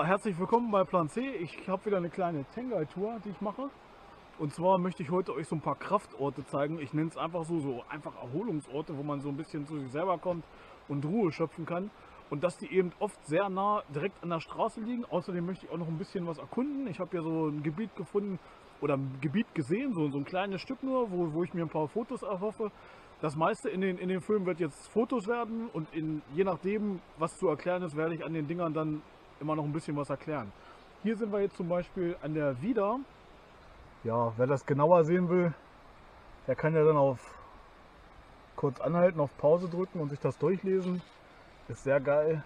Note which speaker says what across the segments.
Speaker 1: Ja, herzlich willkommen bei Plan C. Ich habe wieder eine kleine Tengai-Tour, die ich mache. Und zwar möchte ich heute euch so ein paar Kraftorte zeigen. Ich nenne es einfach so einfach Erholungsorte, wo man so ein bisschen zu sich selber kommt und Ruhe schöpfen kann. Und dass die eben oft sehr nah direkt an der Straße liegen. Außerdem möchte ich auch noch ein bisschen was erkunden. Ich habe hier so ein Gebiet gefunden oder ein Gebiet gesehen, so ein kleines Stück nur, wo ich mir ein paar Fotos erhoffe. Das meiste in den Filmen wird jetzt Fotos werden und je nachdem, was zu erklären ist, werde ich an den Dingern dann immer noch ein bisschen was erklären. Hier sind wir jetzt zum Beispiel an der Wieder. Ja, wer das genauer sehen will, der kann ja dann auf kurz anhalten, auf Pause drücken und sich das durchlesen. Ist sehr geil.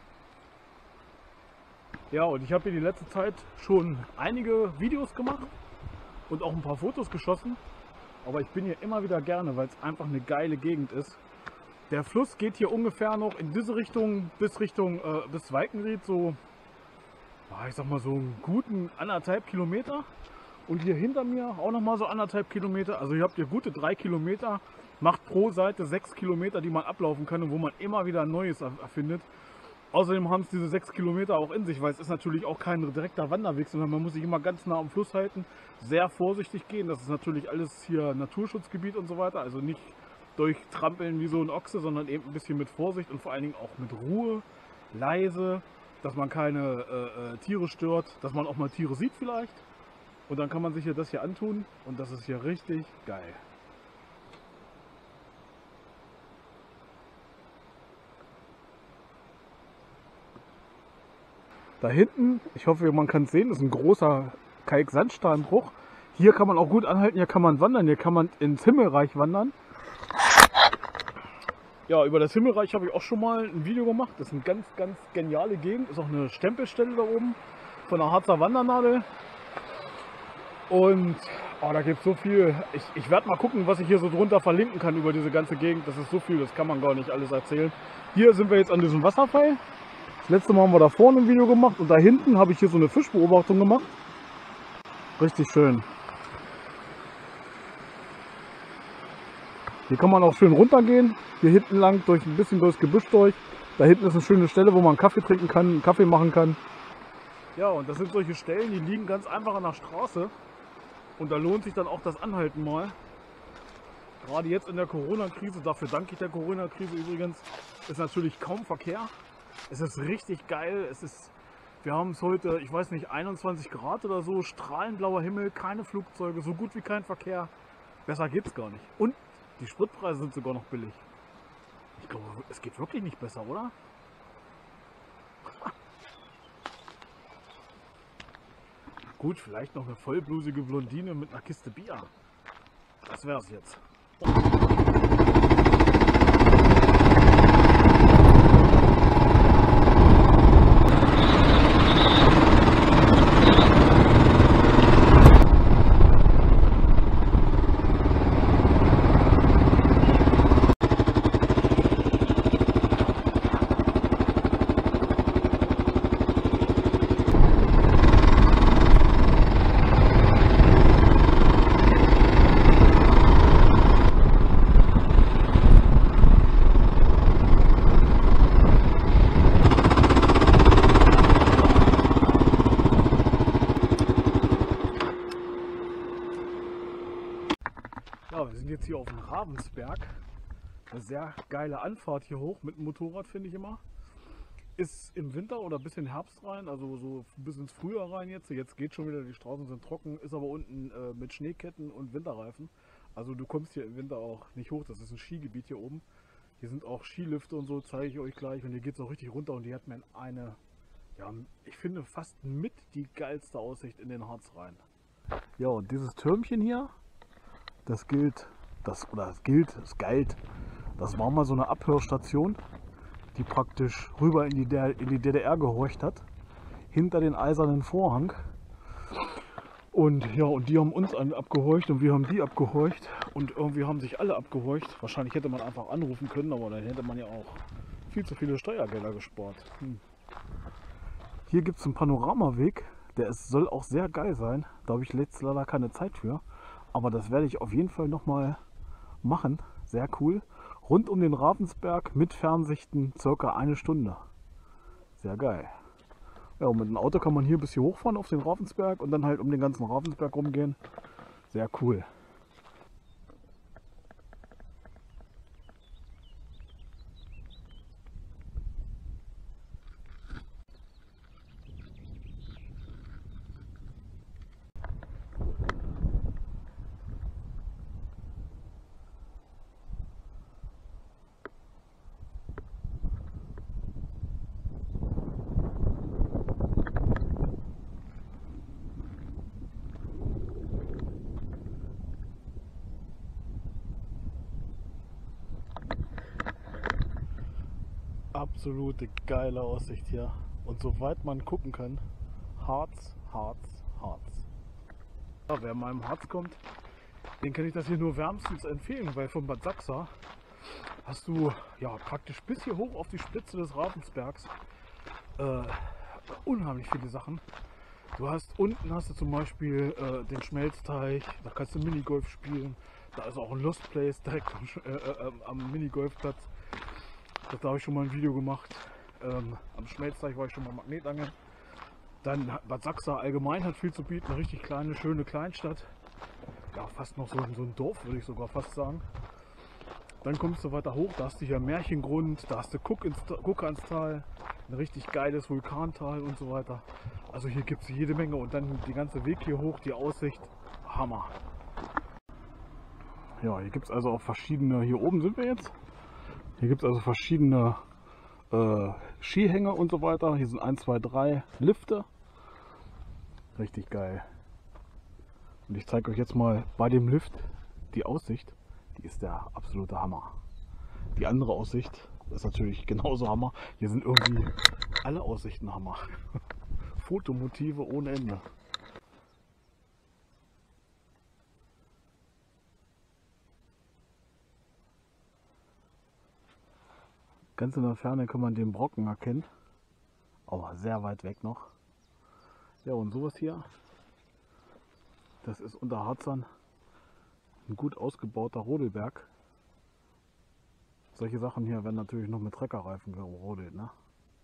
Speaker 1: Ja, und ich habe hier die letzte Zeit schon einige Videos gemacht und auch ein paar Fotos geschossen. Aber ich bin hier immer wieder gerne, weil es einfach eine geile Gegend ist. Der Fluss geht hier ungefähr noch in diese Richtung bis Walkenried, so, ich sag mal so einen guten 1,5 Kilometer. Und hier hinter mir auch noch mal so 1,5 Kilometer. Also ihr habt hier gute 3 Kilometer, macht pro Seite 6 Kilometer, die man ablaufen kann und wo man immer wieder Neues erfindet. Außerdem haben es diese 6 Kilometer auch in sich, weil es ist natürlich auch kein direkter Wanderweg, sondern man muss sich immer ganz nah am Fluss halten, sehr vorsichtig gehen. Das ist natürlich alles hier Naturschutzgebiet und so weiter, also nicht durchtrampeln wie so ein Ochse, sondern eben ein bisschen mit Vorsicht und vor allen Dingen auch mit Ruhe, leise, dass man keine Tiere stört, dass man auch mal Tiere sieht vielleicht. Und dann kann man sich hier das hier antun und das ist hier richtig geil. Da hinten, ich hoffe, man kann es sehen, ist ein großer Kalksandsteinbruch. Hier kann man auch gut anhalten, hier kann man wandern, hier kann man ins Himmelreich wandern. Ja, über das Himmelreich habe ich auch schon mal ein Video gemacht. Das ist eine ganz, ganz geniale Gegend. Ist auch eine Stempelstelle da oben von der Harzer Wandernadel. Und da gibt es so viel. Ich werde mal gucken, was ich hier so drunter verlinken kann über diese ganze Gegend. Das ist so viel, das kann man gar nicht alles erzählen. Hier sind wir jetzt an diesem Wasserfall. Das letzte Mal haben wir da vorne ein Video gemacht und da hinten habe ich hier so eine Fischbeobachtung gemacht. Richtig schön. Hier kann man auch schön runtergehen. Hier hinten lang ein bisschen durchs Gebüsch durch. Da hinten ist eine schöne Stelle, wo man Kaffee trinken kann, einen Kaffee machen kann. Ja, und das sind solche Stellen, die liegen ganz einfach an der Straße. Und da lohnt sich dann auch das Anhalten mal. Gerade jetzt in der Corona-Krise, dafür danke ich der Corona-Krise übrigens, ist natürlich kaum Verkehr. Es ist richtig geil. Wir haben es heute, ich weiß nicht, 21 Grad oder so, strahlenblauer Himmel, keine Flugzeuge, so gut wie kein Verkehr. Besser geht's gar nicht. Und die Spritpreise sind sogar noch billig. Ich glaube, es geht wirklich nicht besser, oder? Gut, vielleicht noch eine vollblusige Blondine mit einer Kiste Bier. Das wär's jetzt. Ja, wir sind jetzt hier auf dem Ravensberg. Eine sehr geile Anfahrt hier hoch mit dem Motorrad, finde ich immer. Ist im Winter oder bis in den Herbst rein, also so bis ins Frühjahr rein jetzt. Jetzt geht schon wieder, die Straßen sind trocken, ist aber unten mit Schneeketten und Winterreifen. Also du kommst hier im Winter auch nicht hoch, das ist ein Skigebiet hier oben. Hier sind auch Skilifte und so, zeige ich euch gleich. Und hier geht es auch richtig runter und die hat mir eine, ja, ich finde fast mit die geilste Aussicht in den Harz rein. Ja, und dieses Türmchen hier, das galt, das war mal so eine Abhörstation, die praktisch rüber in die DDR gehorcht hat, hinter den eisernen Vorhang. Und ja, und die haben uns abgehorcht und wir haben die abgehorcht und irgendwie haben sich alle abgehorcht. Wahrscheinlich hätte man einfach anrufen können, aber dann hätte man ja auch viel zu viele Steuergelder gespart. Hier gibt es einen Panoramaweg, soll auch sehr geil sein. Da habe ich jetzt leider keine Zeit für. Aber das werde ich auf jeden Fall nochmal machen. Sehr cool. Rund um den Ravensberg mit Fernsichten circa 1 Stunde. Sehr geil. Ja, und mit dem Auto kann man hier bis hier hochfahren auf den Ravensberg und dann halt um den ganzen Ravensberg rumgehen. Sehr cool. Absolute geile Aussicht hier. Und soweit man gucken kann, Harz, Harz, Harz. Ja, wer in meinem Harz kommt, den kann ich das hier nur wärmstens empfehlen, weil von Bad Sachsa hast du ja praktisch bis hier hoch auf die Spitze des Ravensbergs unheimlich viele Sachen. Du hast unten hast du zum Beispiel den Schmelzteich, da kannst du Minigolf spielen. Da ist auch ein Lost Place direkt am Minigolfplatz. Da habe ich schon mal ein Video gemacht. Am Schmelzteich war ich schon mal Magnetangeln. Dann Bad Sachsa allgemein hat viel zu bieten. Eine richtig kleine, schöne Kleinstadt. Ja, fast noch so ein Dorf, würde ich sogar fast sagen. Dann kommst du weiter hoch, da hast du hier Märchengrund, da hast du Kuckanstal, ein richtig geiles Vulkantal und so weiter. Also hier gibt es jede Menge und dann die ganze Weg hier hoch, die Aussicht, Hammer. Ja, hier gibt es also auch verschiedene, hier oben sind wir jetzt. Hier gibt es also verschiedene Skihänge und so weiter. Hier sind 1, 2, 3 Lifte. Richtig geil. Und ich zeige euch jetzt mal bei dem Lift die Aussicht. Die ist der absolute Hammer. Die andere Aussicht ist natürlich genauso Hammer. Hier sind irgendwie alle Aussichten Hammer. Fotomotive ohne Ende. Ganz in der Ferne kann man den Brocken erkennen, aber sehr weit weg noch. Ja, und sowas hier, das ist unter Harzern ein gut ausgebauter Rodelberg. Solche Sachen hier werden natürlich noch mit Treckerreifen gerodelt, ne?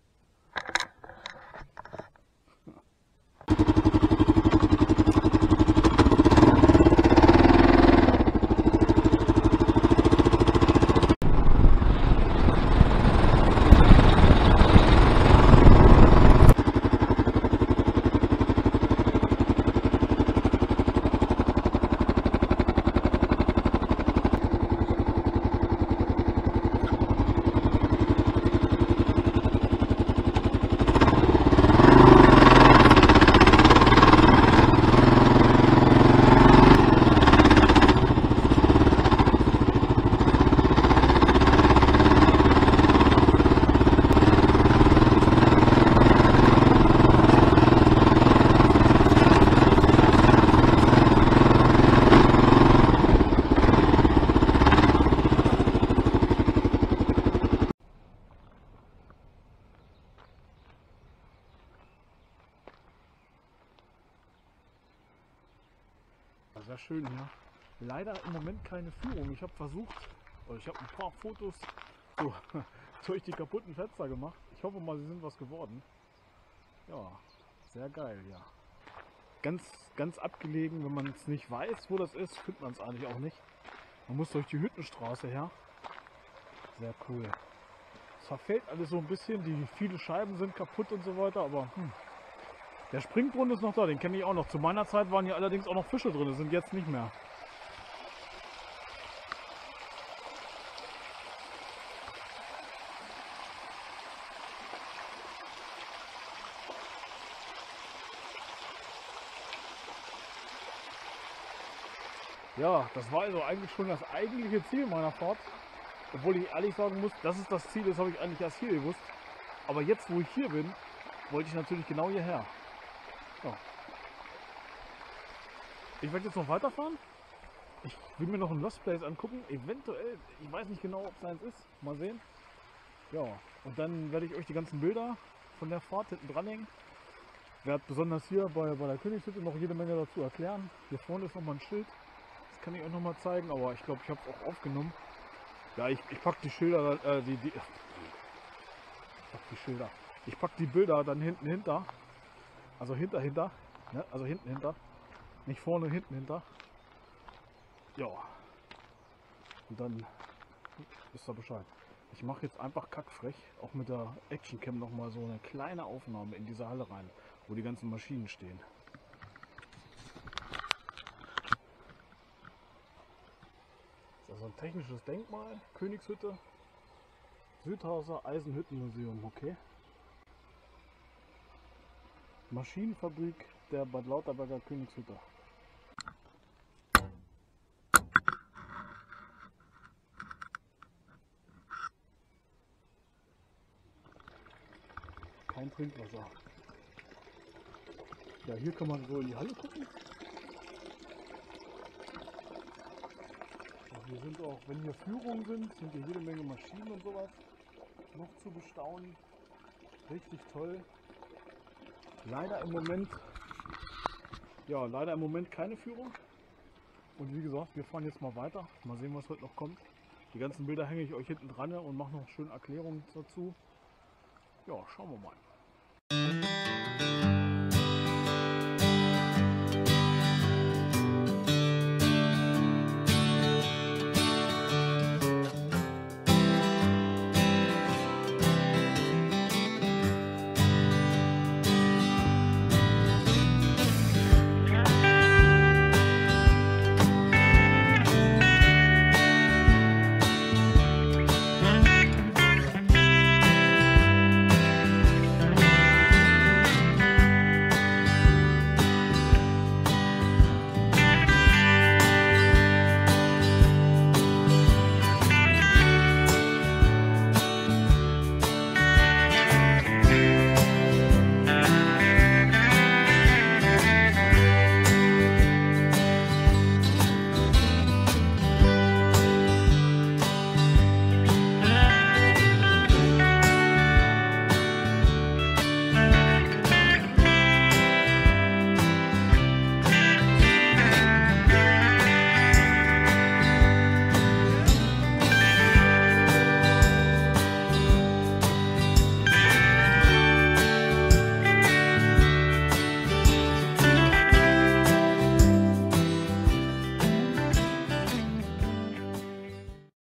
Speaker 1: Sehr schön hier. Leider im Moment keine Führung. Ich habe versucht, oder ich habe ein paar Fotos so, durch die kaputten Fenster gemacht. Ich hoffe mal, sie sind was geworden. Ja, sehr geil, ja. Ganz abgelegen, wenn man es nicht weiß, wo das ist, findet man es eigentlich auch nicht. Man muss durch die Hüttenstraße her. Sehr cool. Es verfällt alles so ein bisschen, viele Scheiben sind kaputt und so weiter, aber der Springbrunnen ist noch da, den kenne ich auch noch. Zu meiner Zeit waren hier allerdings auch noch Fische drin, sind jetzt nicht mehr. Ja, das war also eigentlich schon das eigentliche Ziel meiner Fahrt. Obwohl ich ehrlich sagen muss, das ist das Ziel, das habe ich eigentlich erst hier gewusst. Aber jetzt, wo ich hier bin, wollte ich natürlich genau hierher. Ja. Ich werde jetzt noch weiterfahren. Ich will mir noch ein Lost Place angucken. Eventuell, ich weiß nicht genau, ob es eins ist. Mal sehen. Ja, und dann werde ich euch die ganzen Bilder von der Fahrt hinten dranhängen. Ich werde besonders hier bei der Königshütte noch jede Menge dazu erklären. Hier vorne ist nochmal ein Schild. Das kann ich euch nochmal zeigen, aber ich glaube, ich habe es auch aufgenommen. Ja, ich packe die Schilder, ich packe die Bilder dann hinten hinter. Also hinter, ne? Also hinten hinter. Nicht vorne, hinten hinter. Ja. Und dann wisst ihr Bescheid. Ich mache jetzt einfach kackfrech, auch mit der Actioncam nochmal so eine kleine Aufnahme in diese Halle rein, wo die ganzen Maschinen stehen. Das ist also ein technisches Denkmal, Königshütte, Südhauser Eisenhüttenmuseum, okay? Maschinenfabrik der Bad Lauterberger Königshütte. Kein Trinkwasser. Ja, hier kann man so in die Halle gucken. Und hier sind auch, wenn hier Führungen sind hier jede Menge Maschinen und sowas noch zu bestaunen. Richtig toll. Leider im Moment keine Führung. Und wie gesagt, wir fahren jetzt mal weiter. Mal sehen, was heute noch kommt. Die ganzen Bilder hänge ich euch hinten dran und mache noch schöne Erklärungen dazu. Ja, schauen wir mal.